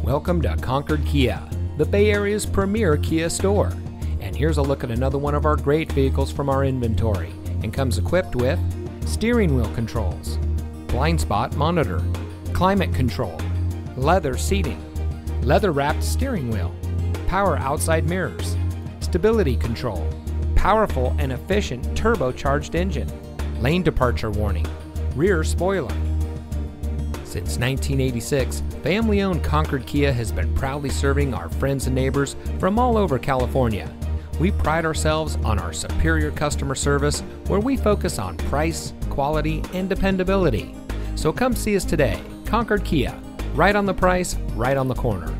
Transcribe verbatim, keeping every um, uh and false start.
Welcome to Concord Kia, the Bay Area's premier Kia store. And here's a look at another one of our great vehicles from our inventory, and comes equipped with steering wheel controls, blind spot monitor, climate control, leather seating, leather wrapped steering wheel, power outside mirrors, stability control, powerful and efficient turbocharged engine, lane departure warning, rear spoiler. Since nineteen eighty-six, family-owned Concord Kia has been proudly serving our friends and neighbors from all over California. We pride ourselves on our superior customer service, where we focus on price, quality, and dependability. So come see us today. Concord Kia, right on the price, right on the corner.